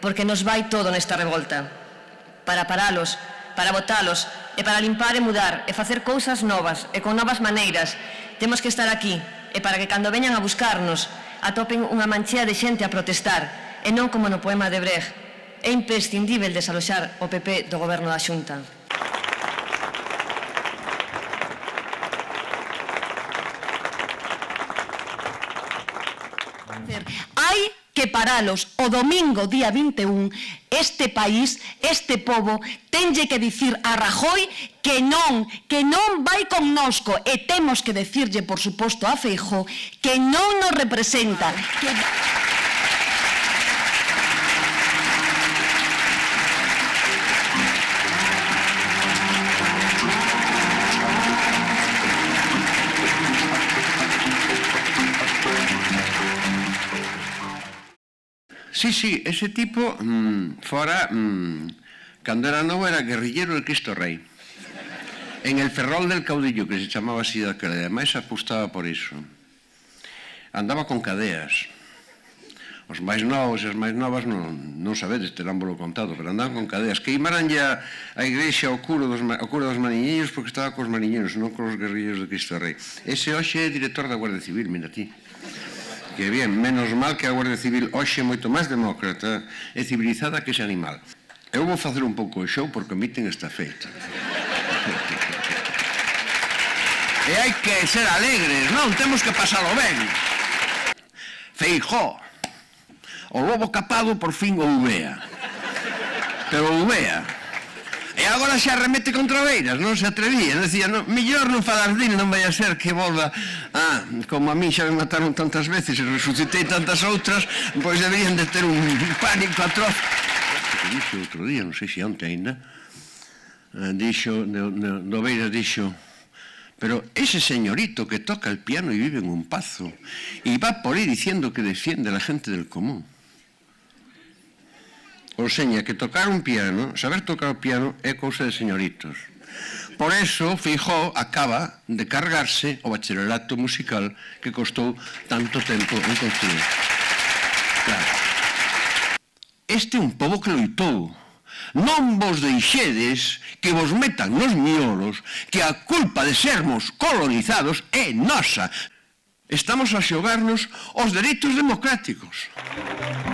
porque nos vai todo nesta revolta. Para paralos, para botalos, e para limpar e mudar, e facer cousas novas, e con novas maneiras, temos que estar aquí, e para que cando veñan a buscarnos, atopen unha manchea de xente a protestar, e non como no poema de Brecht. É imprescindível desaloxar o PP do goberno da Xunta. Hai que paralos. O domingo, día 21, este país, este pobo, tenlle que dicir a Rajoy que non vai connosco, e temos que decirlle, por suposto, a Feijóo que non nos representa, que... Sí, ese tipo fora, cando era novo, era guerrillero de Cristo Rei. En el Ferrol del Caudillo, que se chamaba así daquela, e ademais apostaba por iso. Andaba con cadeas. Os máis novos e as máis novas non sabedes, terámbolo contado, pero andaban con cadeas. Queimaranlle a igrexa ao cura dos mariñeiros porque estaba cos mariñeiros, non cos guerrilleros de Cristo Rei. Ese hoxe é director da Guardia Civil, mira ti. Que bien, menos mal que a Guardia Civil hoxe é moito máis demócrata e civilizada que ese animal. Eu vou facer un pouco de show porque o meeting está feito. E hai que ser alegres, non? Temos que pasalo ben. Feijóo, o lobo capado por fin o uvea. Pero o uvea. E agora xa remete contra Beiras, non se atrevía. Decía, mellor non falar dil, non vai a ser que volva. Como a mí xa me mataron tantas veces e resucitei tantas outras, pois deberían de ter un pánico atroz. Que dixo outro día, non sei se onte ainda, dixo, no Beiras dixo, pero ese señorito que toca el piano y vive en un pazo y va por ahí diciendo que defiende a la gente del común. O seña que tocar un piano, saber tocar o piano é cousa de señoritos. Por eso, Feijóo acaba de cargarse o bacharelato musical que costou tanto tempo en construir. Claro. Este é un pobo que loitou. Non vos deixedes que vos metan nos miolos que a culpa de sermos colonizados é nosa. Estamos a xogarnos os dereitos democráticos.